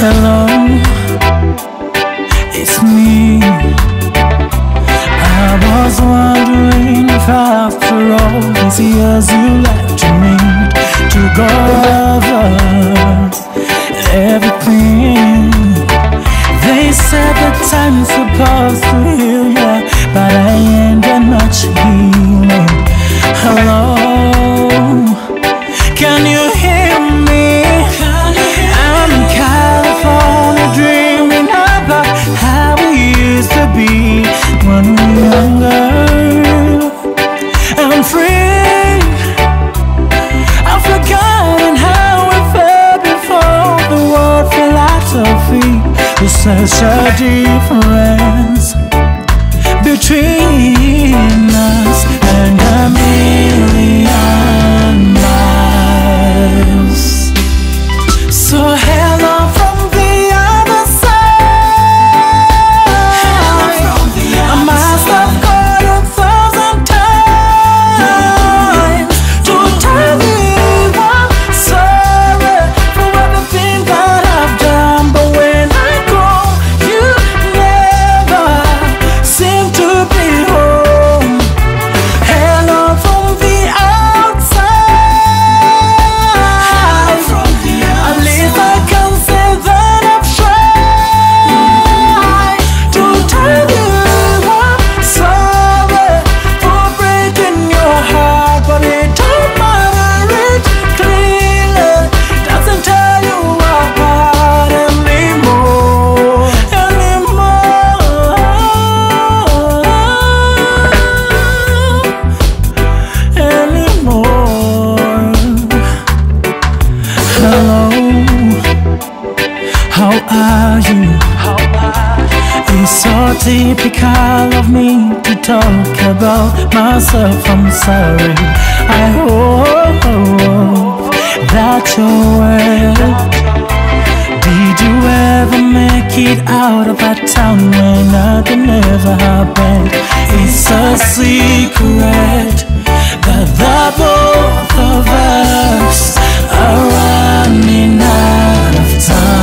Hello, it's me. I was wondering if after all these years you left me to go over everything. They said that time is supposed to heal ya, but I ain't got much healing. Hello, can you hear me? I'm in California dreaming about how we used to be when we were younger. I'm free. I've forgotten how we felt before the world fell out of feet. There's such a difference between us and a million miles. So hello from the other side. I must have called 1,000 times to tell you I'm sorry for everything that I've done, but when I call, you never seem to be home. Hello from the outside. At least I can say that I've tried to tell you I'm sorry for breaking your heart, but it don't matter, it clearly doesn't tell you apart anymore. Hello, how are you? It's so typical of me to talk about myself. I'm sorry. I hope that you're well. Did you ever make it out of that town when nothing ever happened? It's a secret that the both of us are running out of time.